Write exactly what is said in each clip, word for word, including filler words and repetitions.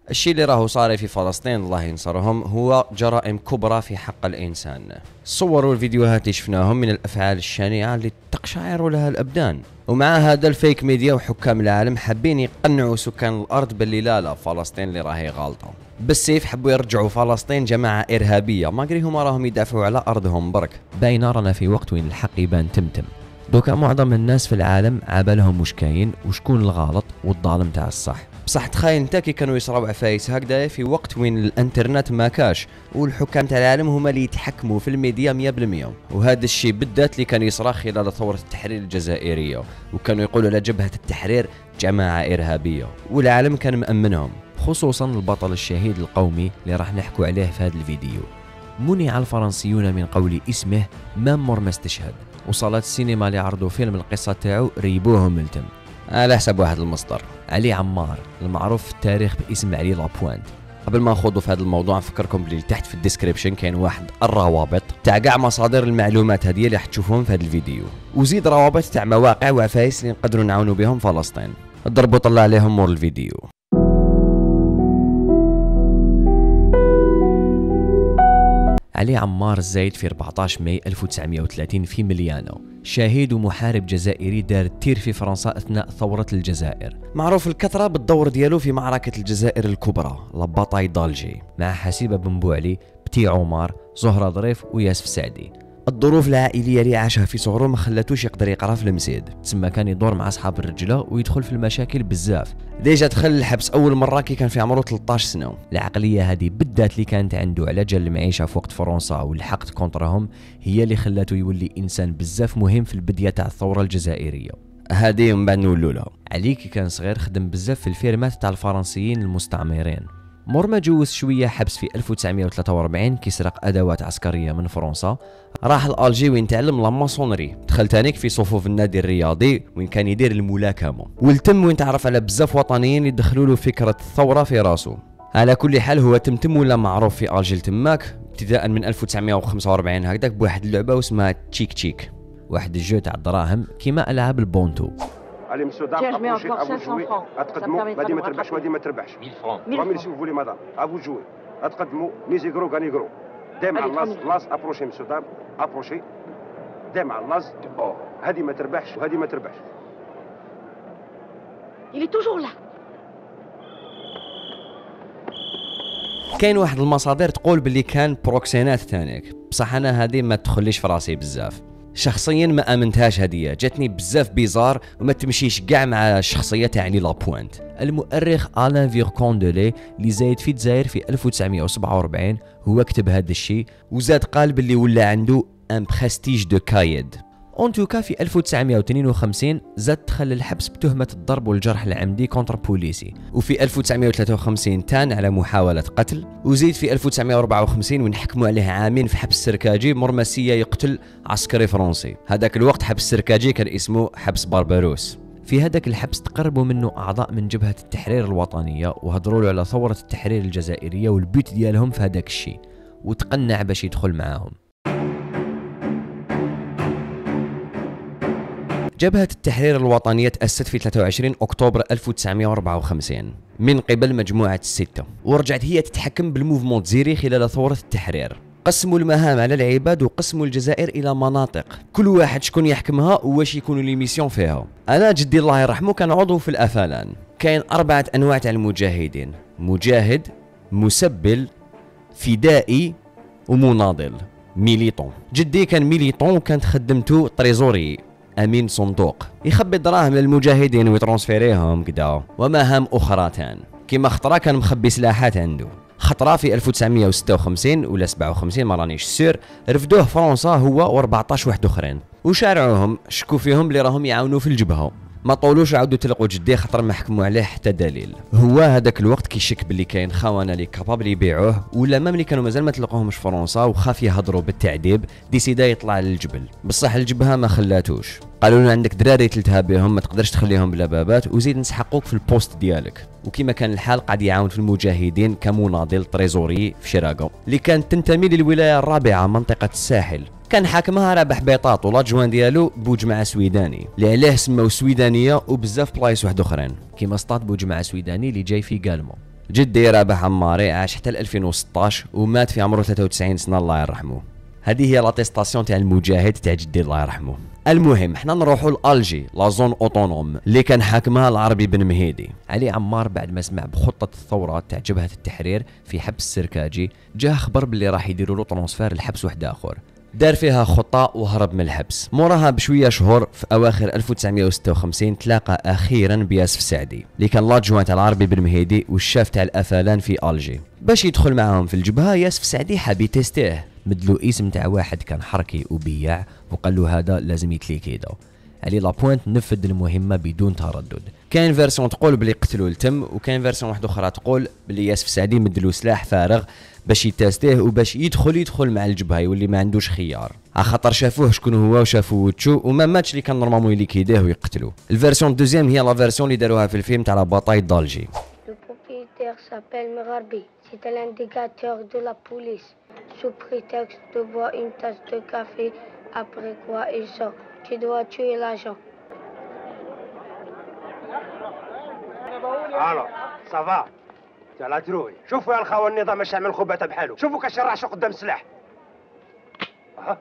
الشيء اللي راهو صار في فلسطين الله ينصرهم هو جرائم كبرى في حق الإنسان. صوروا الفيديوهات اللي شفناهم من الأفعال الشنيعة اللي تقشعر لها الأبدان، ومع هذا الفيك ميديا وحكام العالم حابين يقنعوا سكان الأرض باللي لا لا فلسطين اللي راهي غالطة. بالسيف حبوا يرجعوا فلسطين جماعة إرهابية، ما قري هما راهم يدافعوا على أرضهم برك. باين رانا في وقت وين الحق يبان تمتم. دوكا معظم الناس في العالم عابالهم وش كاين وشكون الغلط والظالم تاع الصح. بصح تخيل انت كي كانوا يصراو عفايس هكذا في وقت وين الانترنت ما كاش والحكام تاع العالم هما اللي يتحكموا في الميديا مية بالمية. وهذا الشيء بالذات اللي كان يصرى خلال ثورة التحرير الجزائرية، وكانوا يقولوا على جبهة التحرير جماعة إرهابية، والعالم كان مأمنهم، خصوصا البطل الشهيد القومي اللي راح نحكوا عليه في هذا الفيديو. منع الفرنسيون من قول اسمه مامور ما استشهد، وصالات السينما اللي عرضوا فيلم القصة تاعو ريبوهم ملتم على حسب واحد المصدر، علي عمار المعروف في التاريخ باسم علي لابوينت. قبل ما نخوضوا في هذا الموضوع نفكركم بلي تحت في الديسكريبشن كاين واحد الروابط تاع كاع مصادر المعلومات هذه اللي حتشوفوهم في هذا الفيديو، وزيد روابط تاع مواقع وعفايس اللي نقدروا نعاونوا بهم فلسطين. ضربوا طلع عليهم مور الفيديو. علي عمار الزايد في أربعطاش ماي ألف وتسعمائة وثلاثين في مليانو، شهيد ومحارب جزائري دار التير في فرنسا أثناء ثورة الجزائر، معروف الكثرة بالدور ديالو في معركة الجزائر الكبرى لا باتاي دالجي مع حسيبة بن بوعلي، بتي عمر، زهرة ظريف وياسف سعدي. الظروف العائليه اللي عاشها في صغره ما خلاتوش يقدر يقرا في المسيد، تسمى كان يدور مع اصحاب الرجله ويدخل في المشاكل بزاف. ديجا دخل الحبس اول مره كي كان في عمره ثلاثطاش سنه. العقليه هذه بالذات اللي كانت عنده على جال المعيشه في وقت فرنسا والحقد كونترهم هي اللي خلاته يولي انسان بزاف مهم في البدايه تاع الثوره الجزائريه. هذه من بعد نقولوا لها. علي كي كان صغير خدم بزاف في الفيرمات تاع الفرنسيين المستعمرين. مور ما جوز شويه حبس في ألف وتسعمائة وثلاثة وأربعين كي سرق ادوات عسكريه من فرنسا، راح لالجي وين تعلم لا ماسونري، دخل تانيك في صفوف النادي الرياضي وين كان يدير الملاكمه، والتم وين تعرف على بزاف وطنيين يدخلوا له فكره الثوره في راسه. على كل حال هو تمتم ولا معروف في الجي تماك ابتداء من ألف وتسعمائة وخمسة وأربعين هكذاك بواحد اللعبه اسمها تشيك تشيك، واحد الجو تاع الدراهم كيما العاب البونتو. Allez, monsieur, dame, approchez, à vous de jouer. Atqadmou, Madi ma terbash, Madi ma terbash. mille francs. trois mille si vous voulez, madame. À vous de jouer. Atqadmou, misez gros, gagnez gros. Dem à l'as, l'as, approchez, monsieur, dame. Approchez. Dem à l'as. Oh, Hadi ma terbash, Hadi ma terbash. Il est toujours là. كاين واحد المصادر تقول باللي كان بروكسينات تانيك، بصح انا هذه ما تدخليش في راسي بزاف. شخصيا ما امنتهاش، هديه جاتني بزاف بيزار وما تمشيش كاع مع الشخصيه تاع علي لابوينت. المؤرخ الان فيركوندولي اللي زايد في الجزائر في ألف وتسعمائة وسبعة وأربعين هو كتب هذا الشيء، وزاد قال باللي ولا عنده ان بريستيج دو كايد. اون توكا في ألف وتسعمائة واثنين وخمسين زاد دخل الحبس بتهمه الضرب والجرح العمدي كونتر بوليسي، وفي ألف وتسعمائة وثلاثة وخمسين تان على محاوله قتل، وزيد في ألف وتسعمائة وأربعة وخمسين وين حكموا عليه عامين في حبس سركاجي مرمسيه يقتل عسكري فرنسي. هذاك الوقت حبس سركاجي كان اسمه حبس بارباروس. في هذاك الحبس تقربوا منه اعضاء من جبهه التحرير الوطنيه وهضروا له على ثوره التحرير الجزائريه والبيت ديالهم في هذاك الشيء، وتقنع باش يدخل معاهم. جبهة التحرير الوطنية تأسست في ثلاثة وعشرين أكتوبر ألف وتسعمائة وأربعة وخمسين من قبل مجموعة الستة، ورجعت هي تتحكم بالموفمون تزيري خلال ثورة التحرير. قسموا المهام على العباد وقسموا الجزائر إلى مناطق، كل واحد شكون يحكمها وواش يكونوا لي ميسيون فيها. أنا جدي الله يرحمه كان عضو في الأفلان. كاين أربعة أنواع تاع المجاهدين: مجاهد، مسبل، فدائي، ومناضل، ميليطون. جدي كان ميليطون وكانت خدمته تريزوري، امين صندوق، يخبي الدراهم للمجاهدين ويترونسفيريهم كدا، ومهام اخرى تان كيما خطره كان مخبي سلاحات عنده. خطره في ألف وتسعمائة وستة وخمسين ولا سبعة وخمسين ما رانيش سير، رفدوه فرنسا هو و14 واحد اخرين وشارعوهم، شكوا فيهم اللي راهم يعاونوا في الجبهه. ما طولوش عاودوا تلقوا جدي خطر ما حكموا عليه حتى دليل. هو هذاك الوقت كيشك باللي كاين خونه اللي كابابل يبيعوه، ولا مام اللي كانوا مازال ما تلقوهمش في فرنسا وخاف يهضروا بالتعذيب، ديسيدا يطلع للجبل. بصح الجبهه ما خلاتوش، قالوا له عندك دراري تلتها بهم ما تقدرش تخليهم بلا بابات، وزيد نسحقوك في البوست ديالك. وكما كان الحال قاعد يعاون في المجاهدين كمناضل تريزوري في شراقه اللي كانت تنتمي للولايه الرابعه منطقه الساحل. كان حاكمها رابح بيطاط ولاجوان ديالو بوجماعه سويداني اللي عليه سماو سويدانيه وبزاف بلايص واحد اخرين كيما سطات بوجماعه سويداني اللي جاي في كالمو. جدي رابح عماري عاش حتى ألفين وستطاش ومات في عمره ثلاثة وتسعين سنه الله يرحمه. هذه هي لاتيستاسيون تاع المجاهد تاع جدي الله يرحمه. المهم حنا نروحوا لالجي لا زون اوتونوم اللي كان حاكمها العربي بن مهيدي. علي عمار بعد ما سمع بخطه الثوره تاع جبهه التحرير في حبس السركاجي جاه خبر باللي راح يديروا له ترونسفير لحبس واحد اخر، دار فيها خطه وهرب من الحبس. موراها بشويه شهور في اواخر ألف وتسعمائة وستة وخمسين تلاقى اخيرا بياسف سعدي اللي كان لادجوان تاع العربي بن مهيدي والشاف تاع الافلان في الجي. باش يدخل معاهم في الجبهه ياسف سعدي حاب يتستيه، مدلو اسم تاع واحد كان حركي وبياع وقال له هذا لازم يتليكيدو. علي لابوينت نفذ المهمه بدون تردد. كاين فيرسيون تقول بلي قتلوا التم، وكاين فيرسيون واحده اخرى تقول بلي ياسف سعدي مدلو سلاح فارغ باش يتاستيه وباش يدخل يدخل مع الجبهه يولي ما عندوش خيار، على خاطر شافوه شكون هو وشافوا وتشو وما ماتش اللي كان نورمالمون يليكيديه ويقتلوه. الفيرسيون دوزيام هي لا فيرسيون اللي داروها في الفيلم تاع لا باتاي دالجي. Le propriétaire s'appelle Merarbi. C'est l'indicateur de la police. Sous prétexte de boire une tasse de café, après quoi il sort. Tu dois tuer l'agent. الو صافا تاع لا تروي. شوفوا يا الخوان النظام اش يعمل خباته بحالو. شوفوا كاش راح شو قدام السلاح. ها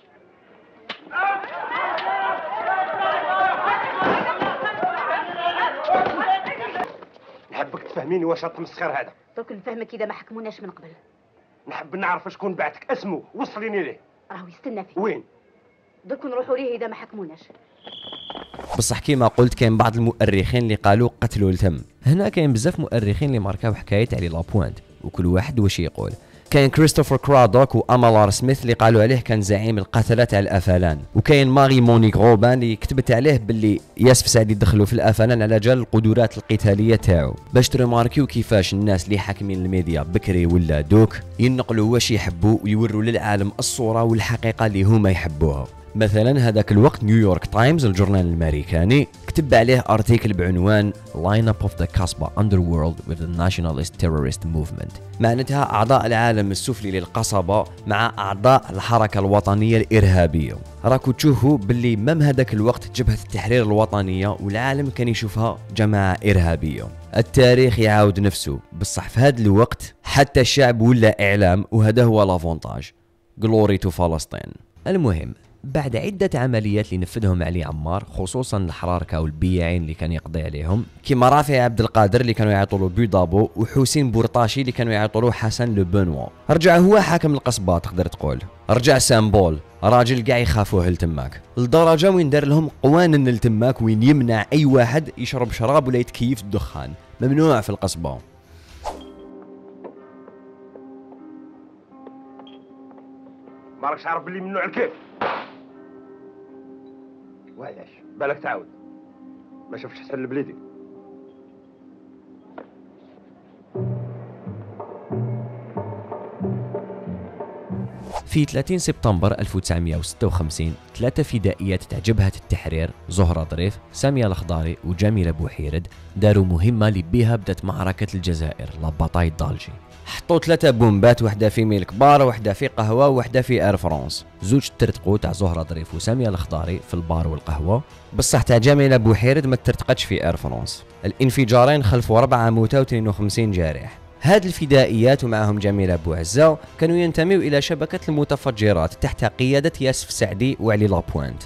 نحبك تفهميني واش التمسخير هذا. دوك نفهمك اذا ما حكموناش من قبل. نحب نعرف شكون بعتك اسمه وصليني ليه. راهو يستنى فيك. وين؟ دوك نروحوا ليه اذا ما حكموناش. بصح كيما قلت كاين بعض المؤرخين اللي قالوا قتلوا التم. هنا كاين بزاف مؤرخين اللي ماركاو حكايه علي لابوينت وكل واحد واش يقول. كاين كريستوفر كرادوك وامالار سميث اللي قالوا عليه كان زعيم القتله تاع الافلان، وكاين ماري مونيك روبان اللي كتبت عليه باللي ياسف سعدي دخلوا في الافلان على جال القدرات القتاليه تاعو. باش ترماركيو كيفاش الناس اللي حاكمين الميديا بكري ولا دوك ينقلوا واش يحبوا ويوروا للعالم الصوره والحقيقه اللي هما يحبوها. مثلا هذاك الوقت نيويورك تايمز الجورنال الامريكاني كتب عليه ارتيكل بعنوان Line up of the Kasbah underworld with the nationalist terrorist movement. معناتها اعضاء العالم السفلي للقصبه مع اعضاء الحركه الوطنيه الارهابيه. راكو تشوفوا باللي مم هذاك الوقت جبهه التحرير الوطنيه والعالم كان يشوفها جماعه ارهابيه. التاريخ يعاود نفسه، بصح في هذا الوقت حتى الشعب ولا اعلام، وهذا هو لافونتاج. جلوري تو فلسطين. المهم بعد عدة عمليات اللي نفذهم علي عمار، خصوصا الحراركة والبياعين اللي كان يقضي عليهم، كيما رافع عبد القادر اللي كانوا يعيطوا له بيضابو، وحسين بورطاشي اللي كانوا يعيطوا له حسن لو بنوا. رجع هو حاكم القصبة تقدر تقول، رجع سامبول راجل كاع يخافوه لتماك، لدرجة وين دار لهم قوانين لتماك وين يمنع اي واحد يشرب شراب ولا يتكيف الدخان، ممنوع في القصبة. ما راكش عارف بلي ممنوع الكيف. وعلاش بالك تعاود ما شفتش حسن البليدي. في ثلاثين سبتمبر ألف وتسعمائة وستة وخمسين ثلاثة فدائيات تاع جبهة التحرير، زهرة ظريف، سامية الخضاري وجميلة بوحيرد، داروا مهمة اللي بها بدات معركة الجزائر لا باتاي دالجي. حطوا ثلاثة بومبات، وحده في ميل كبار، وحده في قهوة، وحده في اير فرانس. زوج ترتقوا تاع زهرة ظريف وسامية الخضاري في البار والقهوة، بصح تاع جميلة بوحيرد ما ترتقتش في اير فرانس. الانفجارين خلفوا أربعة موتى واثنين وخمسين جارح. هاد الفدائيات ومعهم جميلة بوعزة كانوا ينتميوا إلى شبكة المتفجرات تحت قيادة ياسف سعدي وعلي لابوينت.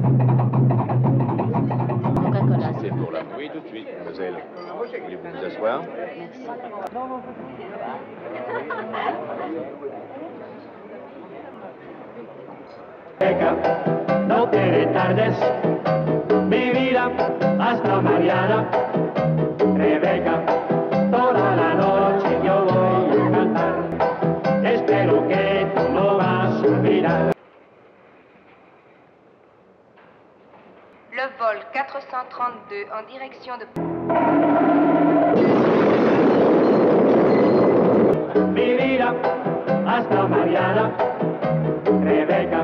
Le vol quatre cent trente-deux en direction de... Mi vida hasta Mariana, Rebecca.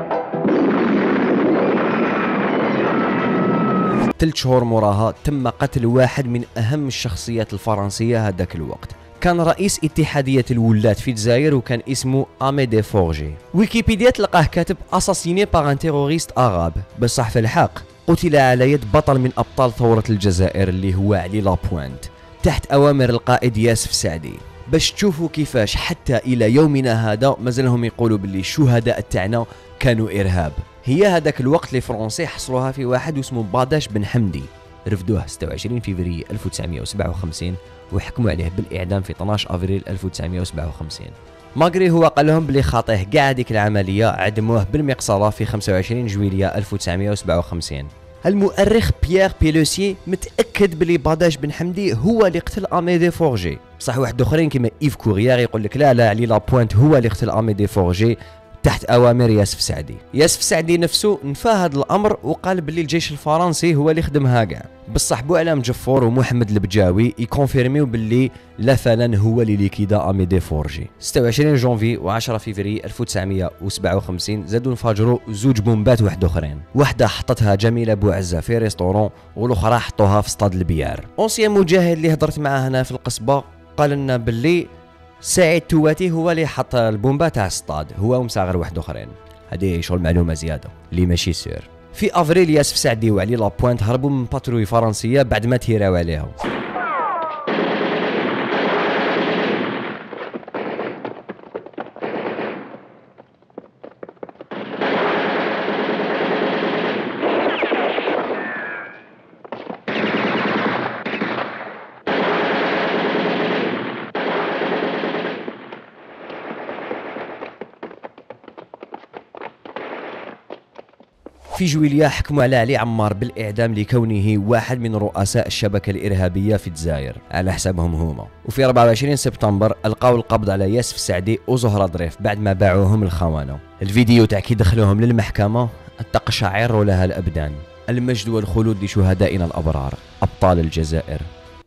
ثلاث شهور موراها تم قتل واحد من أهم الشخصيات الفرنسية هذاك الوقت. كان رئيس اتحادية الولات في الجزائر وكان اسمه أميدي فورجي. ويكيبيديا تلقاه كاتب أساسيني باغ ان تيروريست أغاب، بصح في الحق قتل على يد بطل من أبطال ثورة الجزائر اللي هو علي لابوينت. تحت أوامر القائد ياسف سعدي، باش تشوفوا كيفاش حتى إلى يومنا هذا مازالهم يقولوا باللي الشهداء تاعنا كانوا إرهاب. هي هذاك الوقت لي فرونسي حصلوها في واحد اسمه باداش بن حمدي، رفدوه ستة وعشرين فبراير ألف وتسعمائة وسبعة وخمسين وحكموا عليه بالإعدام في اثناش أفريل ألف وتسعمائة وسبعة وخمسين. ماغري هو قال لهم بلي خاطيه كاع هذيك العملية، عدموه بالمقصلة في خمسة وعشرين جويلية ألف وتسعمائة وسبعة وخمسين. المؤرخ بيير بيلوسي متأكد بلي باداش بن حمدي هو اللي قتل أميدي فورجي، بصح واحد اخرين كيما إيف كوريير يقول لك لا لا علي لابوينت هو اللي قتل أميدي فورجي تحت أوامر ياسف سعدي. ياسف سعدي نفسه نفى هذا الأمر وقال باللي الجيش الفرنسي هو اللي خدمها كاع، بصح بوعلام جفور ومحمد البجاوي يكونفيرميو باللي لا فلان هو اللي ليكيدا أميدي فورجي. ستة وعشرين جونفي و10 فيفري ألف وتسعمائة وسبعة وخمسين زادوا انفجروا زوج بومبات واحد اخرين، واحده حطتها جميله بوعزه في ريستورون والاخرى حطوها في اسطاد البيار. اونسيان مجاهد اللي هضرت معاه هنا في القصبه قال لنا باللي سعيد تواتي هو اللي حط البومبا تاع السطاد، هو ومساغر واحد اخرين. هذه شغل معلومه زياده اللي ماشي سير. في افريل ياسف سعدي وعلي لابوينت هربوا من باتروي فرنسيه بعد ما تيراو عليهم. في جويلية حكموا على علي عمار بالإعدام لكونه واحد من رؤساء الشبكة الإرهابية في الجزائر على حسابهم هما. وفي أربعة وعشرين سبتمبر ألقاو القبض على ياسف سعدي وزهرة ظريف بعد ما باعوهم الخونة. الفيديو تاع كي دخلوهم للمحكمة تقشعر لها الأبدان. المجد والخلود لشهدائنا الأبرار أبطال الجزائر.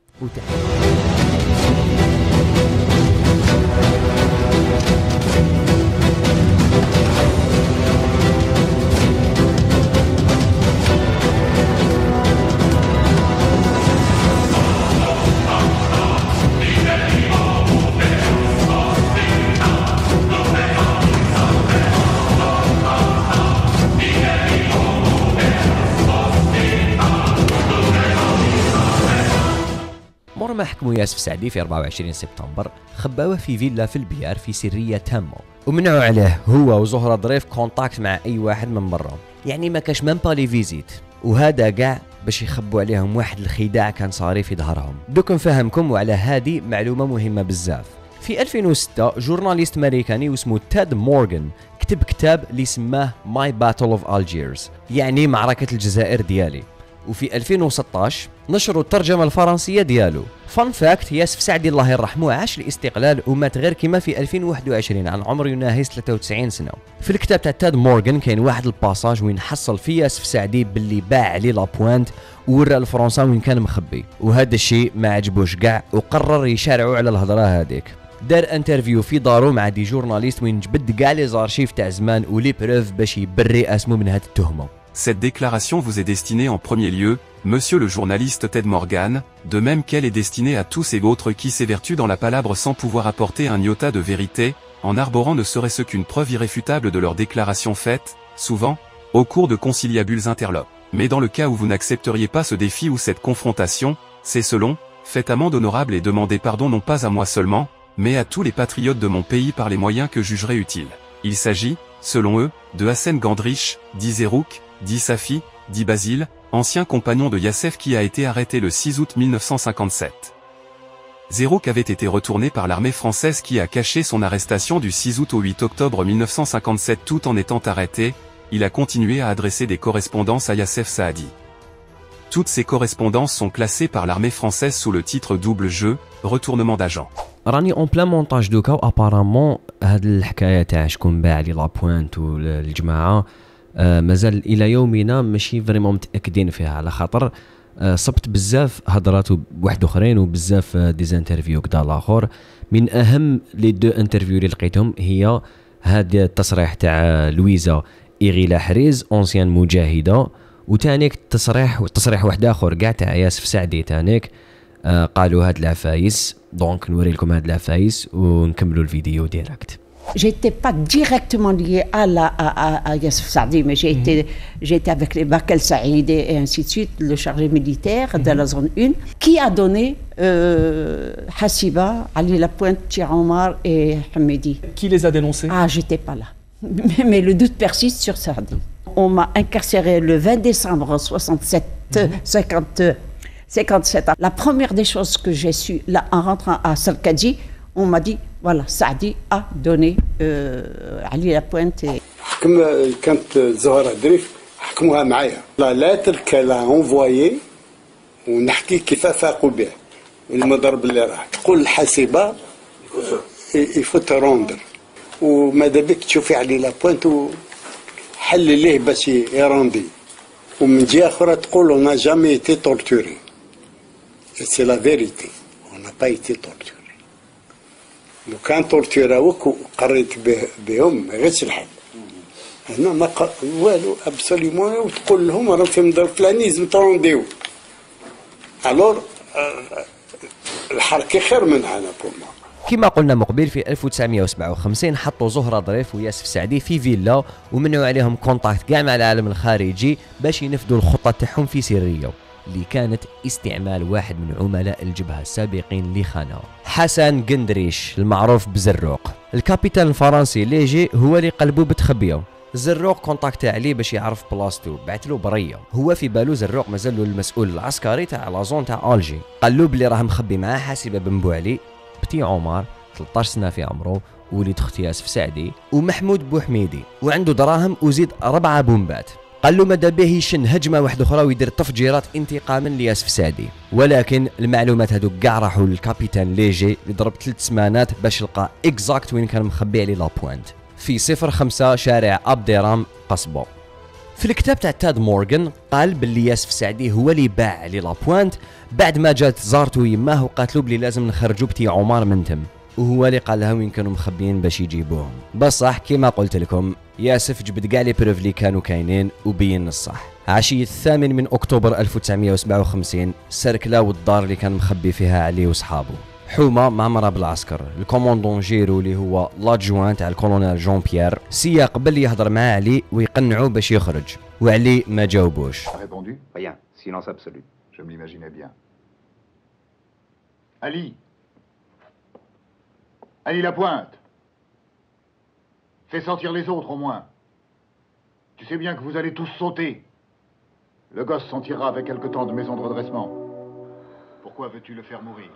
مورما حكموا ياسف سعدي في أربعة وعشرين سبتمبر خباوه في فيلا في البيار في سرية تامة، ومنعوا عليه هو وزهرة ظريف كونتاكت مع أي واحد من برا، يعني ما كاش ميم با لي فيزيت، وهذا كاع باش يخبوا عليهم واحد الخداع كان صاري في ظهرهم. دوك نفهمكم وعلى هذه معلومة مهمة بزاف. في ألفين وستة جورناليست امريكاني واسمه تيد مورغان كتب كتاب اللي سماه ماي باتل اوف الجيرز، يعني معركة الجزائر ديالي. وفي ألفين وستطاش نشروا الترجمة الفرنسية ديالو. فان فاكت ياسف سعدي الله يرحمه عاش الاستقلال ومات غير كيما في ألفين وواحد وعشرين عن عمر يناهز ثلاثة وتسعين سنة. في الكتاب تاع تاد مورغان كاين واحد الباساج وين حصل في ياسف سعدي باللي باع عليه لابوينت وورى الفرنسا وين كان مخبي، وهذا الشيء ما عجبوش كاع وقرر يشارعوا على الهضره هذيك. دار انترفيو في دارو مع دي جورناليست وين جبد كاع لي زارشيف تاع زمان ولي بروف باش يبري اسمه من هذه التهمه. Cette déclaration vous est destinée en premier lieu, monsieur le journaliste Ted Morgan, de même qu'elle est destinée à tous et autres qui s'évertuent dans la palabre sans pouvoir apporter un iota de vérité, en arborant ne serait-ce qu'une preuve irréfutable de leurs déclarations faites, souvent, au cours de conciliabules interlopes. Mais dans le cas où vous n'accepteriez pas ce défi ou cette confrontation, c'est selon, faites amende honorable et demandez pardon non pas à moi seulement, mais à tous les patriotes de mon pays par les moyens que jugerai utiles. Il s'agit, selon eux, de Hassen Gandrich, dit Zerouk, dit Safi, dit Basile, ancien compagnon de Yassef qui a été arrêté le six août mille neuf cent cinquante-sept. Zerouk avait été retourné par l'armée française qui a caché son arrestation du six août au huit octobre mille neuf cent cinquante-sept tout en étant arrêté. Il a continué à adresser des correspondances à Yassef Saadi. Toutes ces correspondances sont classées par l'armée française sous le titre double jeu, retournement d'agent. راني اون بلان مونتاج دوكا وابارامون هاد الحكايه تاع شكون باع لي لابوينت والجماعه آه مازال الى يومنا ماشي فريمون متاكدين فيها، على خاطر آه صبت بزاف هضرات بواحد اخرين وبزاف آه ديزانترفيو كدا الاخر. من اهم لي دو انترفيو اللي لقيتهم هي هذا التصريح تاع لويزا إيغيلا حريز اونسيان مجاهده، وتانيك تصريح تصريح واحد اخر كاع تاع ياسف سعدي تانيك آه قالوا هاد العفايس. دونك نوري لكم هاد العفايس ونكملوا الفيديو ديريكت. J'étais pas directement liée à la à, à, à Yassef Saadi, mais j'ai été j'ai été avec les Bakel Saïd et ainsi de suite, le chargé militaire de la zone un, qui a donné euh, Hassiba, Ali Lapointe, Thierry Omar et Hamidi. Qui les a dénoncés? Ah, j'étais pas là. Mais, mais le doute persiste sur Saadi. On m'a incarcéré le vingt décembre soixante-sept, cinquante, cinquante-sept ans. La première des choses que j'ai su, là, en rentrant à Sarkadi, on m'a dit, voilà, Saadi a donné euh, Ali Lapointe. Et... comme quand Zohra Drif, حكموها معايا. La lettre qu'elle a envoyée, ونحكي كيف فاقوا به. المضرب اللي راح تقول الحاسبة il faut te rendre. وماذا بك تشوفي علي لابوينت وحل ليه باش يراندي. ومن جهة أخرى تقول on n'a jamais été torturé. C'est la vérité. On n'a pas été torturé. لو كان تورتيراوك وقريت بهم ما غيرش الحل. هنا ما ق... والو ابسوليومون وتقول لهم راه في مدار فلاني لازم ترونديو. الور الحركه خير منها انا بوما. كما قلنا مقبل في ألف وتسعمائة وسبعة وخمسين حطوا زهرة ظريف وياسف سعدي في فيلا ومنعوا عليهم كونتاكت كاع مع العالم الخارجي باش ينفذوا الخطة تاعهم في سرية اللي كانت استعمال واحد من عملاء الجبهة السابقين اللي خانها، حسن قندريش المعروف بزروق. الكابيتان الفرنسي ليجي هو اللي قلبو بتخبيه. زروق كونتاكت عليه باش يعرف بلاصتو، بعثلو بريه. هو في بالو زروق مازالو المسؤول العسكري تاع لازون تاع الجي. قال له بلي راه مخبي معاه حاسبه بن بوعلي، بتي عمر ثلاثة عشر سنه في عمره، وليد اختي ياسف سعدي، ومحمود بوحميدي، وعنده دراهم وزيد ربعه بومبات. قال له ماذا به يشن هجمه واحده اخرى ويدير تفجيرات انتقاما لياسف سعدي، ولكن المعلومات هذوك كاع راحوا للكابيتان ليجي اللي ضرب ثلاث سمانات باش لقى اكزاكت وين كان مخبي عليه لابوينت، في صفر خمسة شارع ابديرام قصبو. في الكتاب تاع تاد مورغان قال باللي ياسف سعدي هو اللي باع عليه لابوينت بعد ما جات زارتو يماه وقالت له بلي لازم نخرجوا بتي عمر من تم، وهو اللي قال لها وين كانوا مخبيين باش يجيبوهم. بصح كيما قلت لكم ياسف جبد كاع لي بروف اللي كانوا كاينين وبين الصح. عشية الثامن من اكتوبر ألف وتسعمائة وسبعة وخمسين سركلاو الدار اللي كان مخبي فيها علي وصحابه. حومه معمره بالعسكر، الكوموندون جيرو اللي هو لادجوان تاع الكولونيل جون بيير سيا قبل يهضر مع علي ويقنعوه باش يخرج، وعلي ما جاوبوش. Rien, silence absolu. Je me l'imaginais bien. Ali. Ali Lapointe. Fais sortir les autres au moins. Tu sais bien que vous allez tous sauter. Le gosse s'en tirera avec quelque temps de maison de redressement. Pourquoi veux-tu le faire mourir?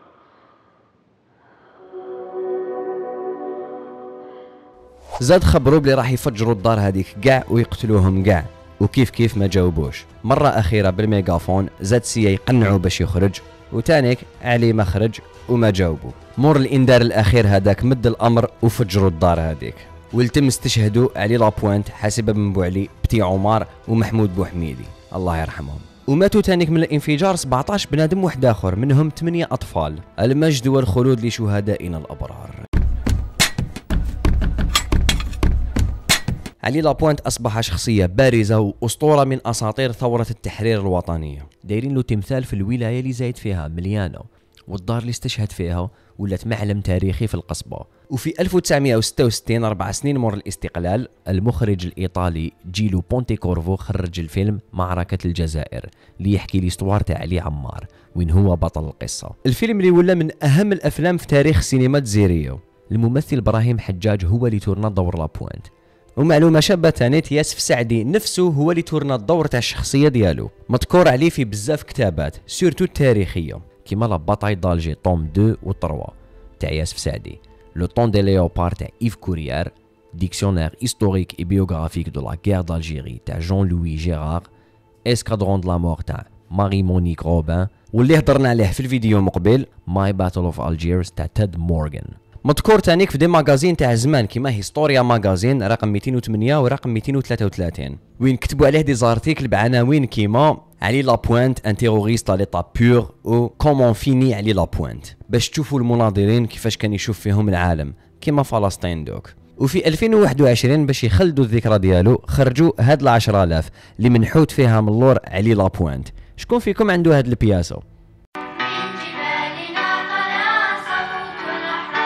زاد خبروا بلي راح يفجروا الدار هذيك كاع ويقتلوهم كاع، وكيف كيف ما جاوبوش. مرة أخيرة بالميغافون زاد سيا يقنعوا باش يخرج، وتانيك علي ما خرج وما جاوبوا. مور الإنذار الأخير هذاك مد الأمر وفجروا الدار هذيك، والتم استشهدوا علي لابوينت، حاسبه بن بوعلي، بتي عمر ومحمود بوحميدي الله يرحمهم. وماتوا تانيك من الانفجار سبعة عشر بنادم واحد آخر، منهم ثمانية أطفال. المجد والخلود لشهدائنا الأبرار. علي لابوينت أصبح شخصية بارزة وأسطورة من أساطير ثورة التحرير الوطنية. دايرين له تمثال في الولاية اللي زايد فيها مليانة، والدار اللي استشهد فيها ولات معلم تاريخي في القصبة. وفي ألف وتسعمائة وستة وستين أربع سنين مور الاستقلال، المخرج الإيطالي جيلو بونتيكورفو خرج الفيلم معركة الجزائر اللي يحكي ليستوار تاع علي عمار وين هو بطل القصة. الفيلم اللي ولا من أهم الأفلام في تاريخ السينما الجزائرية. الممثل إبراهيم حجاج هو اللي تورنا دور لابوينت. ومعلومه شابه تانيت، ياسف سعدي نفسه هو اللي تورنا الدور تاع الشخصيه ديالو، مذكور عليه في بزاف كتابات سورتو التاريخيه كيما لا باتاي دالجي طوم اثنين و ثلاثة تاع ياسف سعدي، لو طون دي ليوبار تاع إيف كوريار، ديكسيونير هيستوريك اي بيوغرافيك دو لا غير دالجيري تاع جون لوي جيرار، اسكادرون دو لا مور تاع ماري مونيك روبان، واللي هضرنا عليه في الفيديو مقبل ماي باتل اوف الجيرز تاع تاد مورغان. مذكور تانيك في دي ماغازين تاع زمان كيما هيستوريا ماغازين رقم مئتين وثمانية ورقم مئتين وثلاثة وثلاثين، وين كتبوا عليه دي زارتيكل بعناوين كيما علي لابوينت ان تيروريست على ليطا بور و كومون فيني علي لابوينت، باش تشوفوا المناظرين كيفاش كان يشوف فيهم العالم كيما فلسطين دوك. وفي ألفين وواحد وعشرين باش يخلدوا الذكرى ديالو خرجوا هاد العشرة آلاف اللي منحوت فيها من اللور علي لابوينت. شكون فيكم عنده هاد البياسو؟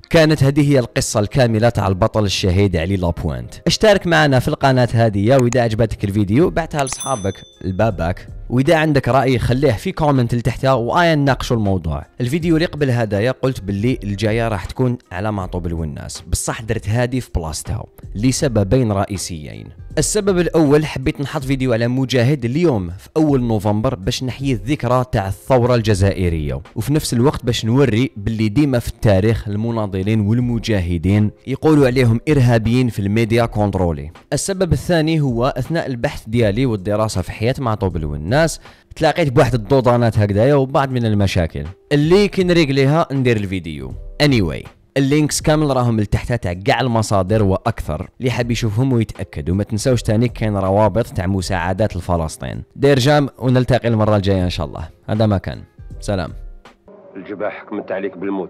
كانت هذه هي القصة الكاملة تاع البطل الشهيد علي لابوينت. اشترك معنا في القناة هذه، وإذا عجبتك الفيديو بعتها لصحابك لباباك، وإذا عندك رأي خليه في كومنت لتحتها وآيا نناقشوا الموضوع. الفيديو اللي قبل هدايا قلت باللي الجاية راح تكون على معطوب الوناس، بصح درت هادي في بلاصتها لسببين رئيسيين. السبب الأول، حبيت نحط فيديو على مجاهد اليوم في أول نوفمبر باش نحيي الذكرى تاع الثورة الجزائرية، وفي نفس الوقت باش نوري باللي ديما في التاريخ المناضلين والمجاهدين يقولوا عليهم إرهابيين في الميديا كونترولي. السبب الثاني هو أثناء البحث ديالي والدراسة في حياة معطوب الوناس تلاقيت بواحد الدودانات هكذايا وبعض من المشاكل اللي كنريقليها ندير الفيديو. anyway اللينكس كامل راهم لتحت تاع كاع المصادر واكثر، اللي حاب يشوفهم ويتاكد. وما تنساوش تاني كاين روابط تاع مساعدات لفلسطين. دير جام ونلتقي المره الجايه ان شاء الله. هذا ما كان. سلام. الجباه حكمت عليك بالموت.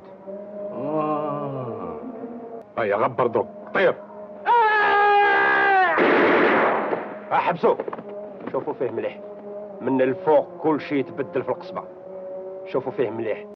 اه هيا غبر دروك طير. اه حبسوا، شوفوا فيه مليح من الفوق، كل شيء يتبدل في القصبه. شوفوا فيه مليح.